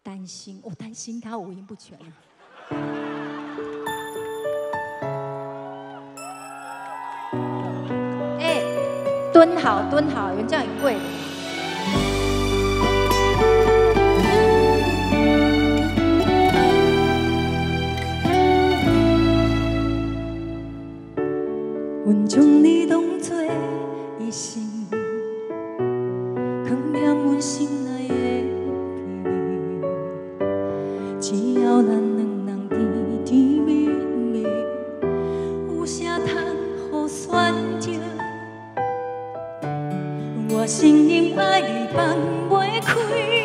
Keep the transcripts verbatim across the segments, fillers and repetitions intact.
担心，我、哦、担心他五音不全。哎，蹲好，蹲好，有人叫你跪的。阮将你当作医生，藏念阮心内的秘密。只要咱两人甜甜蜜蜜，有啥通好选择？我承认爱你放袂开，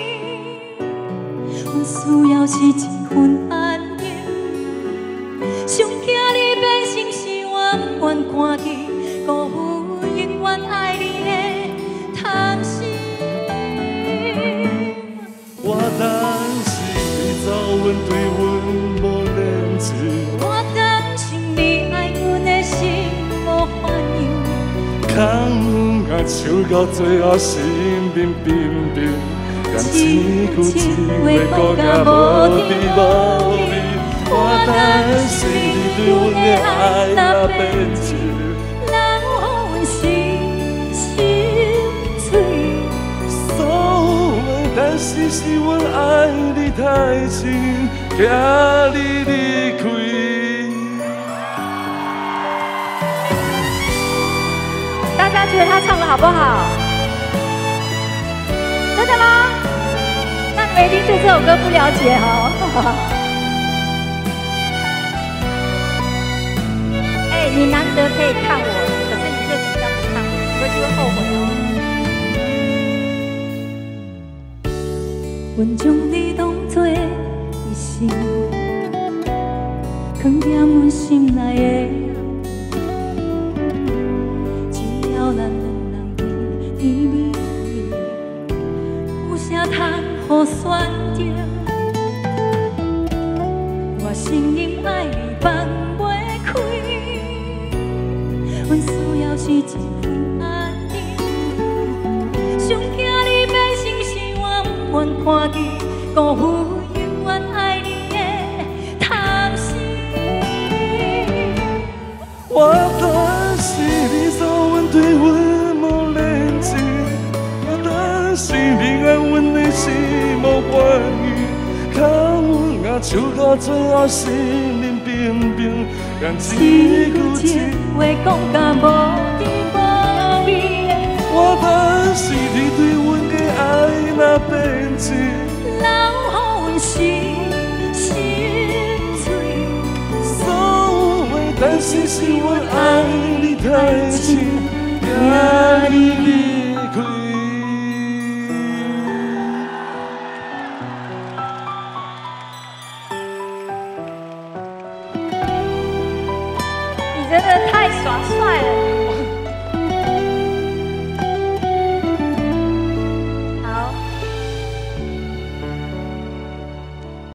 阮需要是一份安宁。上惊你变成是远远看见，辜负永远爱你的贪心。 我担心你早晚对阮无认真， 我担心你爱阮的心无反应。 空啊唱到最后心冰冰冰，连一句一话讲甲无甜无味。我担心你对阮的爱若变质， 人予阮心心碎。 所有担心是阮爱你太深，惊你离开。 大家觉得他唱的好不好？真的吗？那你们一定对这首歌不了解哦。哎，你难得可以看我，可是你越紧张不看我，你回去会后悔哦。阮将你当作医生，藏念阮心内的。只要咱两人甜甜蜜蜜，有啥通好选择？我承认爱你放袂开，阮需要是一份安宁。上惊你变成是远远看见，辜负永远爱你的贪心。 我担心你早晚对阮无认真，我担心你爱阮的心无愿意。空啊唱到最后心冷冰冰，连一句一话讲甲无甜无味。 我担心你对阮的爱若变质， 留予阮心心碎。 所有担心是阮爱你太深，惊你离开。 你真的太耍帅了。